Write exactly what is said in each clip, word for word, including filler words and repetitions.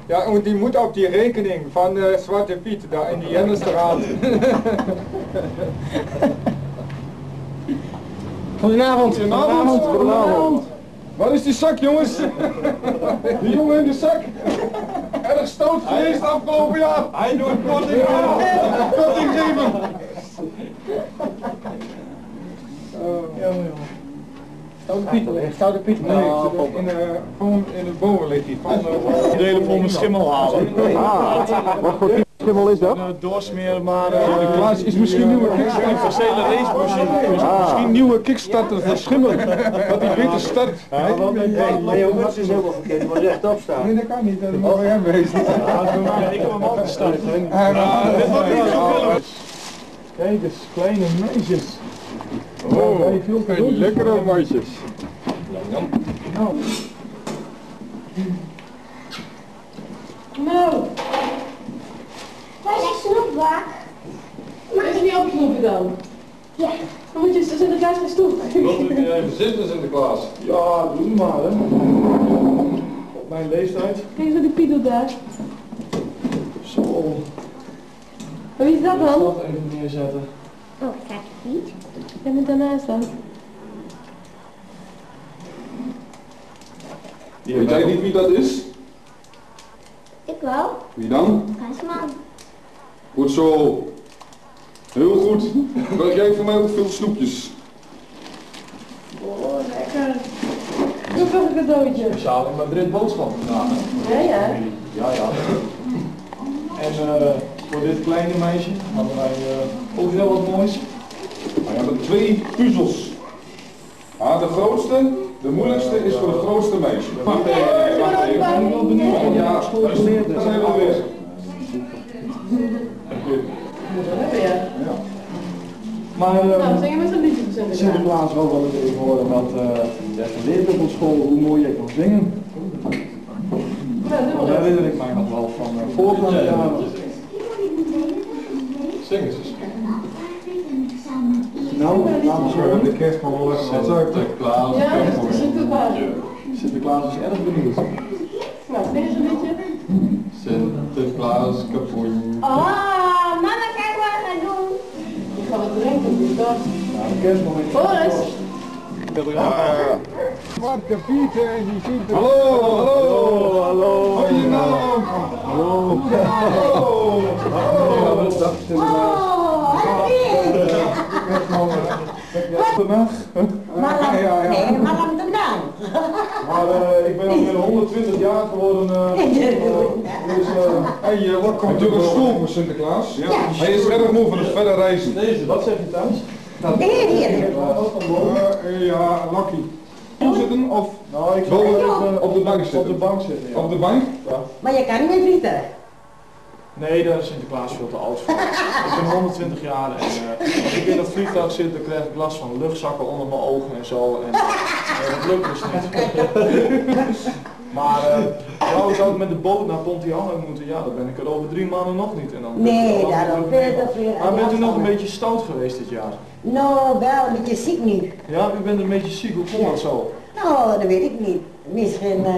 Ja, en die moet op die rekening van uh, Zwarte Piet, daar in die Jennestraat. Goedenavond. Goedenavond. Goedenavond. Wat is die zak, jongens? Die jongen in de zak. Erg stout geweest afgelopen jaar. Hij doet korting. Korting geven. Stoute Piet, Stoute Piet. Nee, in, uh, gewoon in de boven ligt hij. Die delen voor mijn schimmel halen. Ah, wat voor type schimmel is dat? Uh, doorsmeren, maar uh, de Klaas is misschien nieuwe kickstarter. universele racemachine. Ah. Misschien nieuwe kickstarter voor schimmel. Dat hij beter start. Ja, want Leo Mats is helemaal verkeerd, maar rechtop staan. Nee, dat kan niet, dat is mooi hem wezen. Ik heb hem altijd starten. Dit wordt niet zo. Kijk eens, kleine meisjes. Oh, een lekkere meisjes. Nou. Nou. Waar is snoepbak? Mag je niet opsnoepen dan? Ja. Dan moet je Sinterklaas gaan stoepen. Wilt u niet even zitten, Sinterklaas? Ja, doe maar hè. Op mijn leeftijd. Kijk eens wat die Piet doet daar. Zo. En wie is dat Ik dan? zal het even neerzetten. Oh, kijk niet. Jij bent daarnaast dan. Weet jij niet wie dat is? Ik wel. Wie dan? Gasman. Goed zo. Heel goed. Krijg jij voor mij ook veel snoepjes? Oh, lekker. Doe nog een cadeautje. Speciaal in Madrid boodschap gedaan. Ja, ja. Ja, ja. En uh, voor dit kleine meisje hadden wij uh, ook heel wat moois. We hebben twee puzzels. Ah, de grootste, de moeilijkste is voor het grootste meisje. Wacht even, wacht even. Ik ben wel benieuwd of Ja, ja, school geleerd dat is. zijn we weer. Moet wel hebben, ja. Maar uh, Nou, zing je met zo'n liedje voor Sinterklaas. Sinterklaas wel wat ik even horen, want uh, je hebt geleerd op school hoe mooi je kan zingen. Ja, doe Dat maar. herinner ik mij nog wel van uh, voorgaande jaren. Zing eens eens. Nou, dames en heren, De kerstman wel even wat suiker. Sinterklaas. Ja, dat is Sinterklaas. Sinterklaas is erg benieuwd. Nou, zing eens een liedje. Sinterklaas kapoen. Oh, mama, kijk wat we gaan doen. Ik ga wat drinken, die dag. Nou, de kerstman heeft... Boris! Zwarte Piet en die ziet er. Hallo, hallo, hallo. Hoi je naam. Hallo. Hallo. Oh, hallo. Vandaag. Maar laat, nee, maar laat hem dan. Maar uh, ik ben alweer honderdtwintig jaar geworden. Uh, uh, dus, uh, Hey, uh, wat komt er een stoel voor Sinterklaas? Ja. Hij is erg moe van het verre reizen. deze, wat zeg je thuis? Nee, hier. Uh, ja, Lucky. Zitten of Nou, ik zal Boven even op de bank zitten. Op de bank zitten, ja. op de bank? Ja. Maar je kan niet meer vliegen. Nee, daar is Sinterklaas veel te oud voor. Ik ben honderdtwintig jaar en uh, als ik in dat vliegtuig zit, dan krijg ik last van luchtzakken onder mijn ogen en zo. En uh, dat lukt dus niet. Maar uh, zou ik ook met de boot naar Pontianak moeten? Ja, dan ben ik er over drie maanden nog niet. En dan Nee, daarom veel te veel. Maar bent u nog een beetje stout geweest dit jaar? Nou, wel een beetje ziek nu. Ja, u bent een beetje ziek. Hoe komt dat zo? Nou, dat weet ik niet. Misschien uh,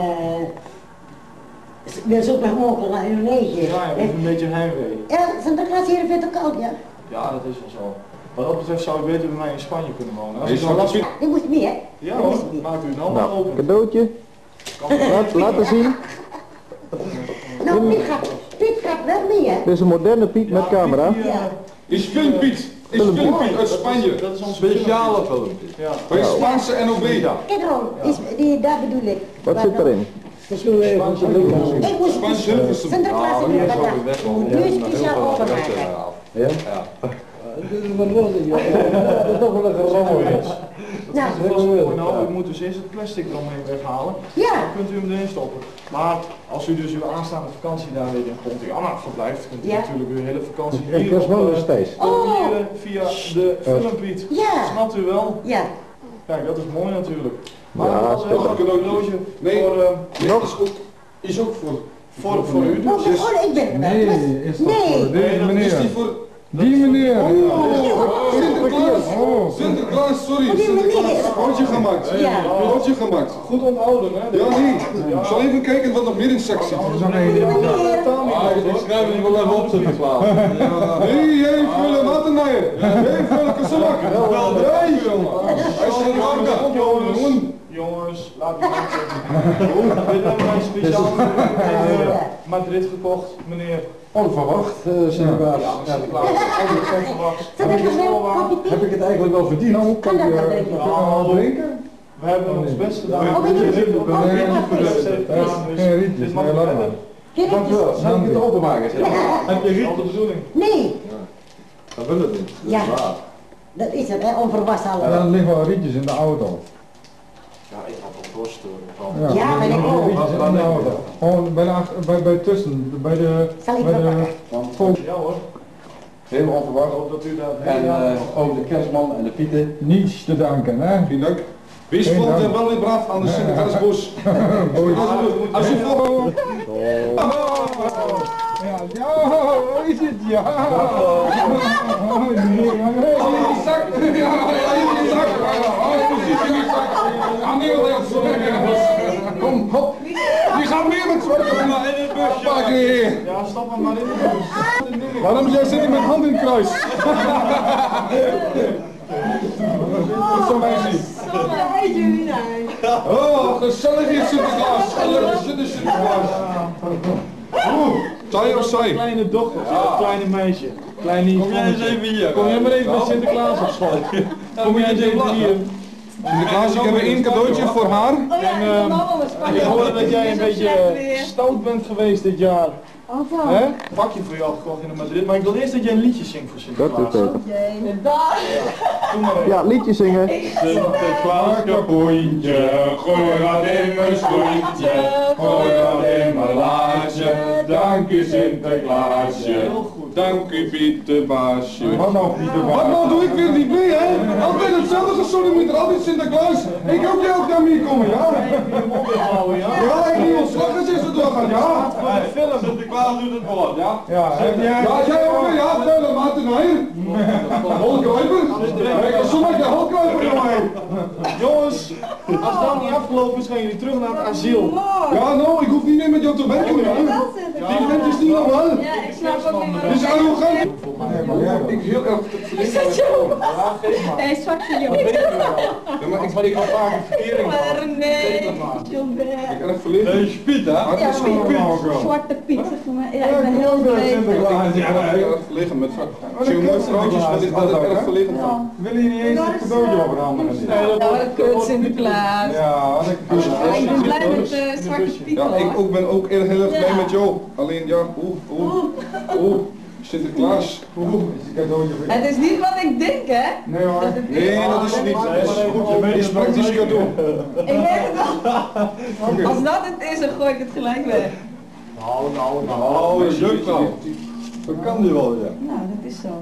wil zo nog mogelijk naar Indonesië. Ja, je bent een beetje heimwee. Ja, Sinterklaas hier veel te koud, ja. Ja, dat is wel zo. Wat dat betreft zou ik beter bij mij in Spanje kunnen wonen. Als Hij ik is zo al last van... Die moest meer. Ja Dat hoor, moest meer. maakt u dan maar Nou, open. cadeautje. Laat, laten zien. Nou, Piet gaat, Piet gaat wel mee, hè. Dit is een moderne Piet met camera. Ja. Is Filmpiet. Is Filmpiet uit Spanje. Dat is onze Speciale film. Ja. Bij Spaanse N O B. Kijk dan, is, die, daar bedoel ik. Wat zit erin? Ik moest Spaanse Hilversum. Sinterklaas in de vandaag. Nu is speciaal overmaken. Ja? Dat is toch wel een gerommel. Nou, Dat is mooi. Nou, ik moet dus eerst het plastic eromheen weghalen. ja. Dan kunt u hem erin stoppen. Maar als u dus uw aanstaande vakantie daar weer in Pontianak verblijft, kunt u Ja. natuurlijk uw hele vakantie Ik hier was op, wel eh, nog steeds. kopiëren via de filmpiet. Ja. Snapt u wel? Ja. Kijk, dat is mooi natuurlijk. Maar Ja, dat is wel een spannend. cadeautje Nee. voor, uh, Nog is ook, is ook voor. voor, voor u Oh, dus. oh, ik ben er wel. Nee, is dat Nee. voor Nee, deze dat meneer? Is die voor, Die meneer. Oh, Sinterklaas. Oh, Sinterklaas, sorry. Sinterklaas. Foutje gemaakt. Ja. Foutje gemaakt. Goed onthouden, hè? Ja, nee. Ik zal even kijken wat nog meer in het zak zit. Ik schrijf hem wel even op, Sinterklaas. Hé, jij vullen water naar je. Hé, vullen kasselak. Hé, hij is een warme. Jongen. Jongens, laat me zeggen. Dit hebben wij speciaal in Madrid gekocht, meneer. Onverwacht, uh, Sinterklaas. Ja, Sinterklaas. Eigenlijk onverwacht. Zal ik eens een kopje Heb ik het eigenlijk wel verdiend? Nou, Kan dat wel drinken? Kan drinken? We hebben ons best gedaan. Oh, weet je- oh, Nee, weet je- niet voor de rest heeft gedaan, dus Geen rietjes, dit mag nee, niet laat redden. Kijk Dank u eens. wel. Zal ik het openmaken? Zeg? Heb je riet? Al de bedoeling. Nee, Dat wil het niet. Ja. dat is het, hè, onverwacht En allemaal. dan liggen wel rietjes in de auto. Ja, ik had al doorsturen. Ja, ben ik ook. Rietjes in de auto. Gewoon bij, de achter- bij, bij tussen, bij de... Zal ik bij wel de pakken? volk. Ja hoor. Heel Ik onverwacht. hoop dat u dat En uh, ook de kerstman en de pieten. Niets te danken, hè? Vielen Dank. Wees Geen vlot dank. en wel weer braaf aan de Sinterklaasbos. Als u volgt. Ja, ja, hoe is het? Ja. Oh, nee, ja, nee. Al in die zak. Ja, ja, in die zak. Oh, precies in die zak. Ja, nee, dat is zo lekker. Kom, hop. Die gaan meer met zwarte in het busje. Pak hier. Ja, stap hem maar in de bus. Waarom jij zit hier met hand in het kruis? Dat zo mij zien. Oh, gezellig hier Sinterklaas. Gezellig zitten Sinterklaas. Oeh, saai of saai? Kleine dochter, ja. Kleine meisje. Kleine Kom jij eens even hier. Kom jij maar even met Sinterklaas op school. Kom jij eens even hier. Sinterklaas, ik heb er één cadeautje voor haar. Oh ja, ik ehm, wil allemaal een spanje. Ik hoorde dat jij een beetje stout bent geweest dit jaar. Oh, zo. Hè? Pakje voor jou gekocht in Madrid, maar ik wil eerst dat jij een liedje zingt voor Sinterklaas. Inderdaad. Doe maar even. Ja, liedje zingen. Sinterklaas kapoentje, gooi dat in mijn schoentje, gooi dat in mijn laadje, dank u Sinterklaasje. Heel goed. Dank u Pieterbaasje. Wat nou, Pieter? Wat nou doe ik weer niet mee, hè? Altijd hetzelfde gesodemieter, altijd Sinterklaas. Ik hoop jij ook naar mij komen, ja? Je mond houden, ja? Ja, ik niet ontslag als is het doorgaan, ja? Voor de film. Sinterklaas doet het woord, ja? Ja, heb jij... Ja, jij ook weer, ja? Vuile maat en hier. Holkruiper. Ik was zo met je holkruiper, jongen. Jongens, als het dan niet afgelopen is, gaan jullie terug naar het asiel. Ja, nou, ik hoef niet meer met jou te werken, jongen. Die vent is niet normaal. Ja, ik snap ook niet Dit is arrogant. Ik heel erg Is dat zo? Ja, geef maar. Hij is zwart voor jou. Ja, maar ik Maar ik had vaak een verkering Maar gehad. nee, ik erg verleden. Nee, spiet hè? Maar het is gewoon Piet. zwarte Piet voor mij. Ja, ik ben heel beleefd. Ik ben heel erg verlegen met zo'n mooi vrouwtjes, maar dit is altijd erg verlegen van. Wil je niet eens een cadeautje overhandigen? Nee, dat Nou, wordt dat kut Sinterklaas. Ja, dat Ja, ik ben blij met de zwarte Piet Ja, ik hoor. ook ben ook erg heel erg blij Ja. met jou. Alleen ja, oeh, oeh, oeh, Sinterklaas. Oeh. is een cadeautje voor je. Het is niet wat ik denk, hè? Nee hoor. Nee, dat is het niet. Dat is goed, je is praktisch cadeau. Ik weet het al. Als dat het is, dan gooi ik het gelijk weg. Nou, nou, nou. Oh, dat is leuk zo. Dat kan die wel, ja. Nou, dat is zo.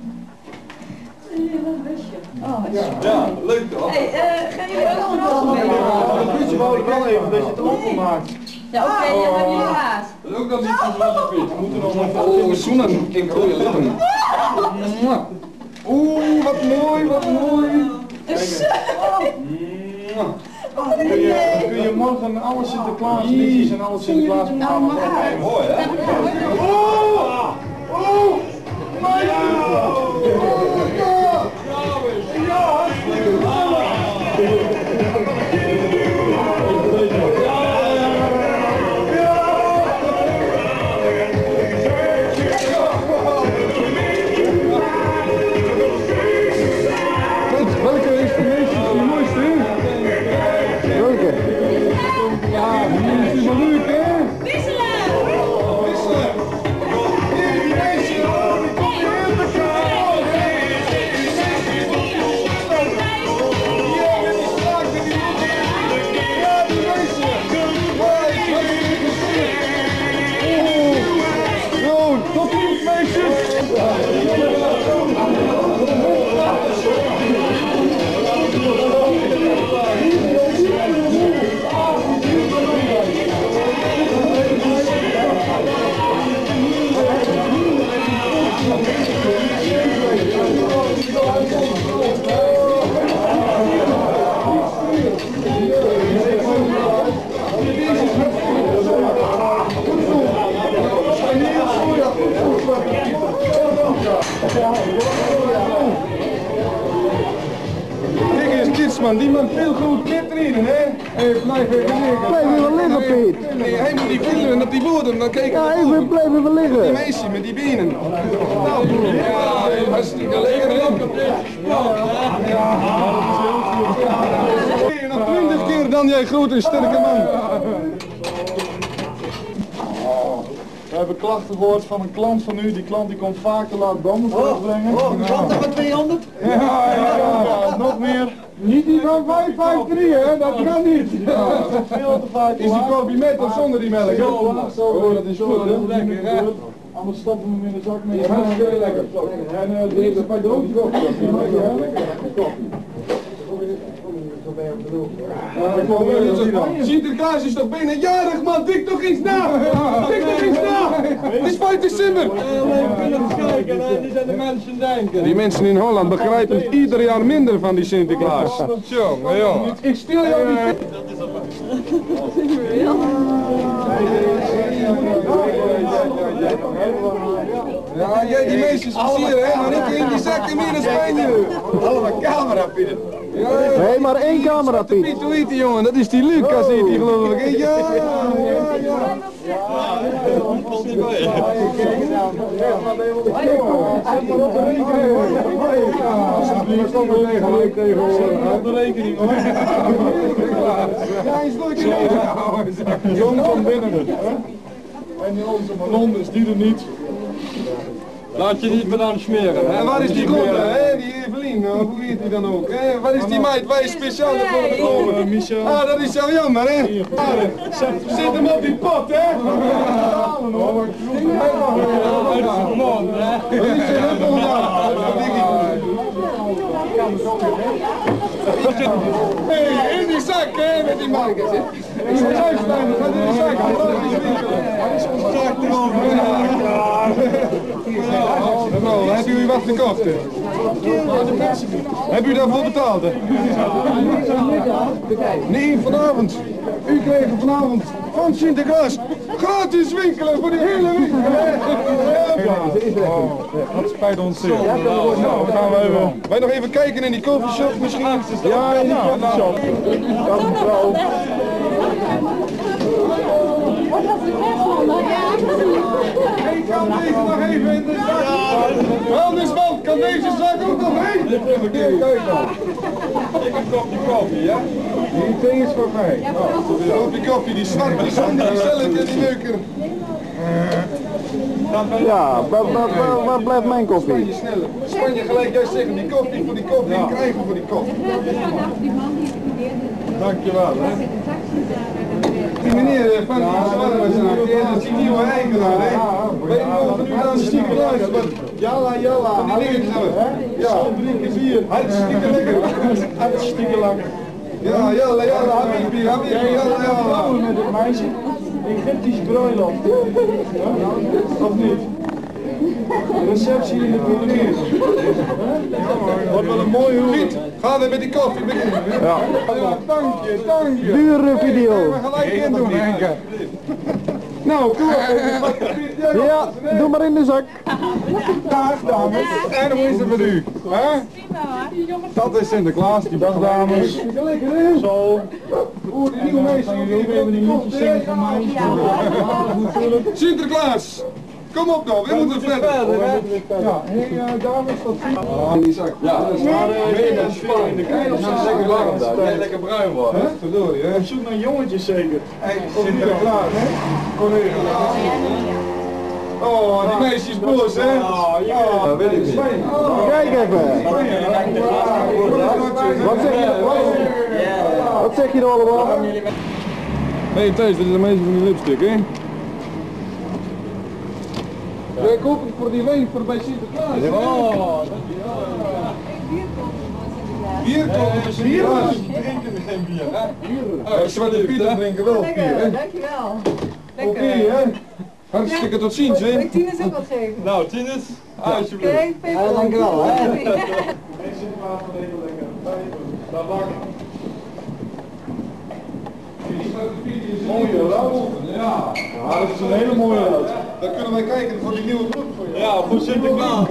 Oh, wat is Ja, leuk toch? Hey, eh, gaan jullie ook een roze mee? Dat liedje wou ik wel even, dat je het openmaakt. Ja, oké, je hebt jullie haast. Dat is ook dat niet van Zwarte Piet. We moeten nog even... Oh, zoenen in rode lippen. Oeh, wat mooi, wat mooi. Kun je, kun je morgen alle Sinterklaas liedjes en alle Sinterklaas Nou, maar uit. Mooi hè? Oh, oh, my Welke is de meest de mooiste? Welke? Ja, die is wel leuk hè? Wisselen! Wisselen. Nee, die meisje. Oh, die komt weer in de kamer. Ja, met die slaak, met die moeder. Ja, die meisje. Ja, ik heb het niet gezien. Oh, yo, tot ziens meisjes! Ja. Kijk eens, kids man, die man veel goed kit trainen, hè? Hey, blijf even liggen. Blijf even liggen, Piet. Nee, hij moet die filmen op die woorden, dan kijk Ja, naar even boven. blijf even Die liggen. meisje met die benen. Nou, ja, hartstikke lekker, hè? Hey, nog twintig keer dan jij grote sterke man. We hebben klachten gehoord van een klant van u. Die klant die komt vaak te laat bomen terugbrengen. Oh, klanten van tweehonderd? Ja, ja, ja, nog meer. Niet die van vijf vijf drie, hè? Dat kan niet. Veel te vaak te Is die laat. koffie met of zonder die melk? Zo, zo, Oh, dat is goed, hè? lekker, hè? Anders stoppen we hem in de zak mee. Hartstikke lekker. En uh, deze een paar droogjes koffie. Sinterklaas is toch bijna jarig, man? Dik toch eens na! Dik toch eens na! Het is vijf december! Die zijn de mensen denken. Die mensen in Holland begrijpen ieder jaar minder van die Sinterklaas. Jongen, jongen. Ik stil jou niet. Ja, jij die meisjes plezier, hè? Maar ik in die zakken meer in Spanje. Allemaal camera, Pieter. Ja, Nee, maar één camera, Piet. Piet, hoe heet die jongen? Dat is die Lucas, heet die geloof ik. hè? Ja, ja, ja. Valt niet mee. Alsjeblieft, kom maar gelijk tegenwoordig. De rekening hoor. Ja, hij is leuk. Jong van binnen. En die onze blondes, die er niet. Laat je niet meer aan smeren. En waar is die blonde, hè? Die Evelien, of hoe heet die dan ook? Hè? Waar is die meid? Waar is speciaal voor gekomen? Michel. Ah, dat is jou jammer, hè? Zet hem op die pot, hè? Dat is een huppel, ja. Hey, in die zak, hè, met die markers, hè? Ik ga eruit staan, ga in die zak. Nou, heb u wat gekocht? Hè? Heb u daarvoor betaald? Hè? Nee, vanavond. U kreeg vanavond van Sinterklaas gratis winkelen voor die hele winkel. Hè? Dat spijt ons zeer. Nou, gaan we even. Wij nog even kijken in die coffeeshop misschien? Ja, in die coffeeshop. Dat is een vrouw. Hey, kan deze nog even in de zak? Vuilnisman, kan deze zak ook nog heen? Kijk dan. Ik heb toch die koffie, ja? Die ding is voor mij. Oh, die koffie, die zwart, die zonder, die stelletje, die neuker. Ja, waar, waar, waar, waar blijft mijn koffie? Spanje sneller. Spanje gelijk juist zeggen, die koffie voor die koffie, die krijgen voor die koffie. Dankjewel. Hè. Die meneer eh, van die zwarmenzaak, dat is die nieuwe eigenaar, hè? Wij mogen nu aan stiekem luisteren. Jalla, jalla. Van die dingetjes hebben. Ja, Drie keer vier. hartstikke lekker. Hartstikke lang. Ja, jalla, jalla, habibi, habibi, jalla, jalla. Met het meisje. Egyptisch bruiloft. Of niet? Receptie in de Pyramide. Wat wel een mooie hoer. Piet, gaan we met die koffie beginnen? Ja. Ja, dank je, dank je. Dure video. We gelijk in doen, Henke. Nou, kom op. Ja, doe maar in de zak. Dag, dames. En hoe is het met u? Hè? Dat is Sinterklaas, die dag, dames. Lekker, hè? Zo. Oeh, die nieuwe meisjes. Gaan jullie ook even die liedjes zingen van mij? Sinterklaas, kom op nou, we moeten verder. Ja, hé dames, dat zie je. In die zak. Ja, dat is waar. Meer dan Spanje. Kijk, dat is lekker warm daar. Dat lekker bruin wordt. Hè? Verdorie, hè? Op zoek naar jongetjes zeker. Sinterklaas, hè? Collega. Oh, die meisje is boos, hè? Ja, dat weet ik niet. Kijk even. Wat zeg je, wat, wat zeg je er allemaal? Hé hey, Thijs, dit is een meisje van die lipstick, hè? Wij kopen het voor die wijn voor bij Sinterklaas. Oh, Bier kopen voor Sinterklaas. drinken geen bier, hè? Oh, Zwarte Pieter drinken wel bier, hè? Dankjewel. Oké, hè? Hartstikke tot ziens, hè? Ik Tinus ook wat geven. Nou, Tinus, alsjeblieft. Oké, Peter. dankjewel, hè. Mooie rood. Ja. Ja, dat is een hele mooie rood. Dan kunnen wij kijken voor die nieuwe broek voor je. Ja, voor Sinterklaas.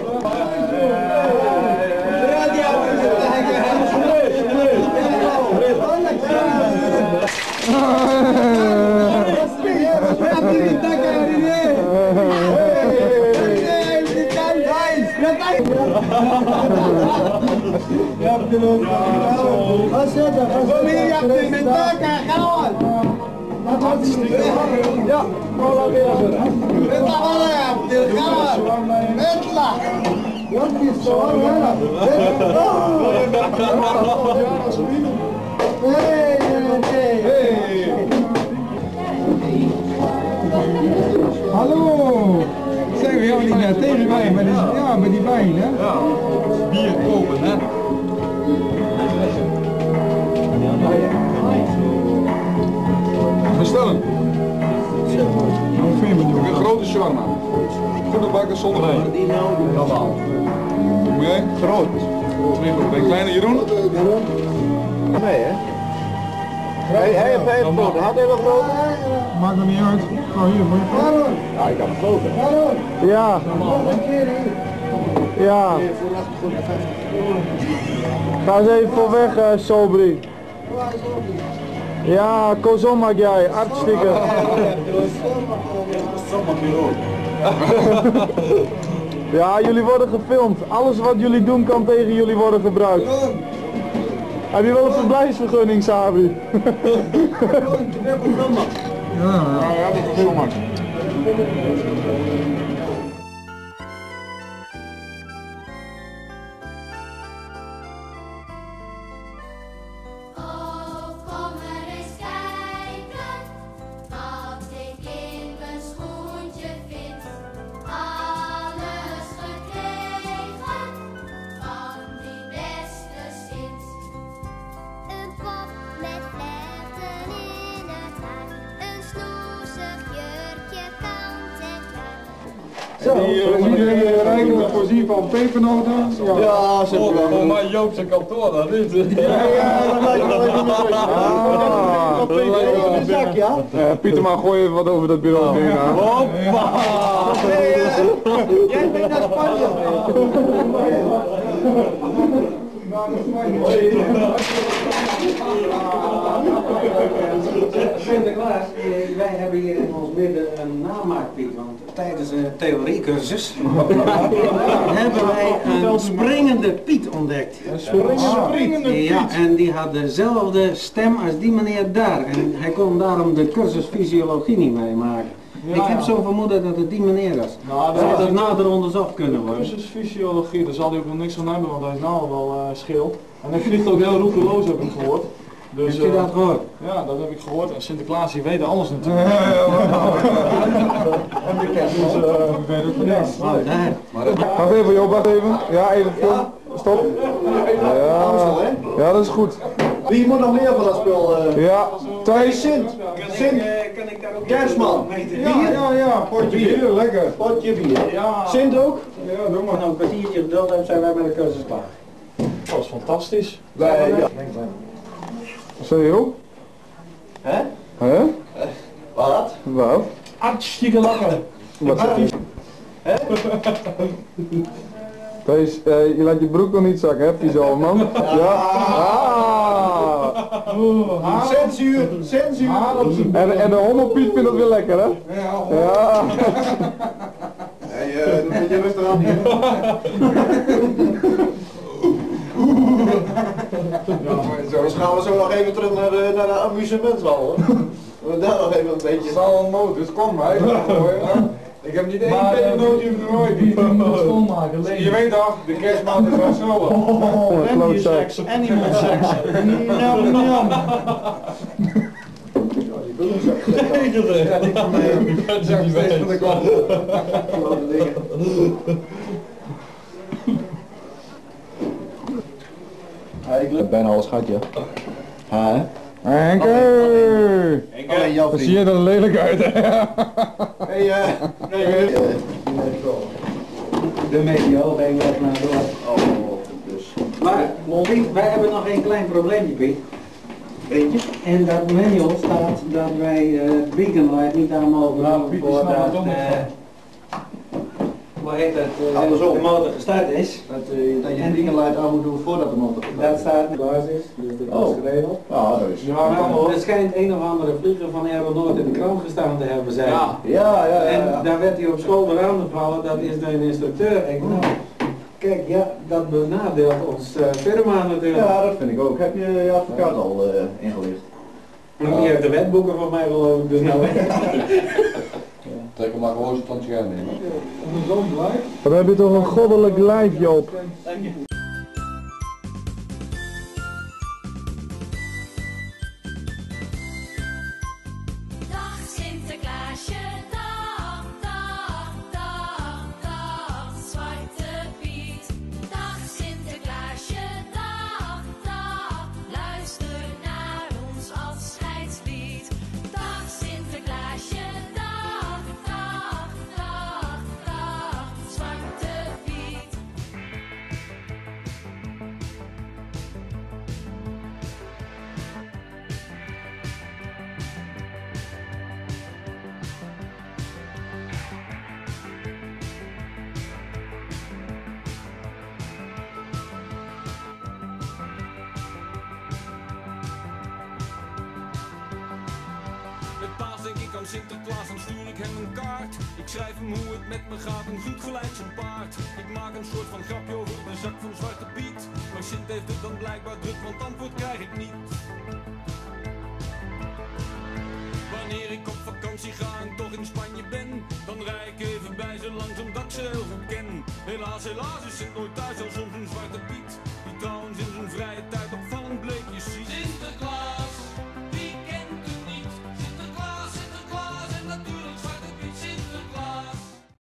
Ja, kolla weer. Vetla vaja, tilkala. Vetla. Jonkin zo, ja. Hey, hey, hey. Hallo. Zijn we jou niet net tegen wijn, maar ja, met die wijn, hè? Ja, bier kopen, hè? Bestellen. Een grote shawarma. Goede bakken zonder wijn. Allemaal. Moet jij? Groot. Ben je kleine Jeroen? Nee, hè? Hij hij heeft hij groot. Had hij wel groot? Maakt er niet uit. Oh, hier, moet je Ja, ik had hem groot. Ja. Ja. Ga eens even voor weg, uh, Sobri. Ja, kozom maak jij, hartstikke. Ja, jullie worden gefilmd. Alles wat jullie doen kan tegen jullie worden gebruikt. Heb je wel een verblijfsvergunning, Sabri? Ja, ja, dat is zo makkelijk. Die uh, moet je rijkelijk voorzien van pepernoten. Ja, Ja, ze hebben Voor mij Joop zijn kantoor, dat niet. Ja, ja, dat lijkt wel even mooi. Ah, Wat in een zak, ja? Uh, Pieter, maar gooi even wat over dat bureau heen. Hoppa! Jij bent naar Spanje. Sinterklaas, wij hebben hier in ons midden een namaakpiet, want tijdens een theoriecursus hebben wij een springende piet ontdekt. Een springende piet? Ja, en die had dezelfde stem als die meneer daar en hij kon daarom de cursus fysiologie niet meemaken. Ja, ik heb ja. zo'n vermoeden dat het die meneer was. Nou, Zou dat dat nader onderzocht kunnen worden? cursus fysiologie, daar zal hij ook nog niks van hebben, want hij is nou al wel uh, schil. En hij vliegt ook heel roekeloos, heb ik gehoord. Dus, Heb je uh, dat gehoord? Ja, dat heb ik gehoord. En Sinterklaas, die weet alles natuurlijk. En de kerst. Dus uh, we weten het van niks. Oh, daar. Wacht even, Joop, wacht even. Ja, even film. Stop. Ja, ja, dat is goed. Wie moet nog meer van dat spul? Uh... Ja, Thijs. Sint. Sint. Kan ik daar ook Kerstman. Ja, ja, ja, potje bier, lekker. Potje bier. Ja, Sint ook? Ja, doe maar. Nou, een kwartiertje geduld hebben, zijn wij met de cursus klaar. dat was fantastisch. Wij, ja. Zeg je ook? Hè? Hè? Wat? Wat? Hartstikke lekker. Wat zeg je? Thijs, uh, je laat je broek nog niet zakken, hè, vieze man? Ja. Ah. Censuur. Censuur. En, en de hommelpiet vindt dat weer lekker, hè? Ja. Hey, uh, dat moet je rustig aan hier. Ja, dus gaan we zo nog even terug naar de, naar de amusementhal. We daar nog even een beetje. Het is al een moot, dus kom maar. Ik heb niet één Maar, eh, pepernootje vergooid. Die moet schoonmaken, Je leven. weet toch, de kerstmaand is wel zo. Oh, klootzak. seks, animal sex. Njam, njam. Ja, die van mij. Dat zeg je steeds van de kant. Ik lukt Bijna alles gaat, ja. hè? Henker! Alleen jouw Dan zie je er lelijk uit, hè? Hey, eh. Nee, De medio, ben je weg naar door. Oh, dus. Maar, Piet, wij hebben nog een klein probleempje, Piet. Eentje. En dat manual staat dat wij uh, beaconlight niet aan mogen Nou, doen Piet, die voordat, snapt het ook niet uh, van. hoe heet dat, uh, Andersom. de motor gestart is. Dat, uh, dat je een beaconlight aan moet doen voordat de motor Dat staat in de basis, dus dat is Oh. geregeld. Ja, dat is. Ja, Maar kan hoor. er schijnt een of andere vlieger van Aeronoord in de krant gestaan te hebben, zei Ja. Ja, ja, ja. En ja. daar werd hij op school weer aangevallen, dat is de instructeur. Ik, nou, kijk, ja, dat benadeelt ons uh, firma natuurlijk. Ja, dat vind ik ook. Heb je je advocaat al uh, ingelicht? Maar die heeft de wetboeken van mij geloof ik, dus nou. Trek hem maar gewoon zijn tandje aan nemen. Dan heb je toch een goddelijk lijf, Joop. Dag Sinterklaasje, dag, dag, dag, dag, Zwarte Piet. Dag Sinterklaasje, dag, dag, luister naar ons afscheidslied. Dag Sinterklaasje, dag, dag, dag, dag, Zwarte Piet. Met paas denk ik aan Sinterklaas, dan stuur ik hem een kaart. Ik schrijf hem hoe het met me gaat en goed gelijk zijn paard. Ik maak een soort van grapje over de zak van Zwarte Piet. Maar Sint heeft het dan blijkbaar druk, want antwoord krijg ik niet. Wanneer ik op vakantie ga en toch in Spanje ben, dan rij ik even bij ze langs omdat ik ze heel goed ken. Helaas, helaas is Sint nooit thuis, al soms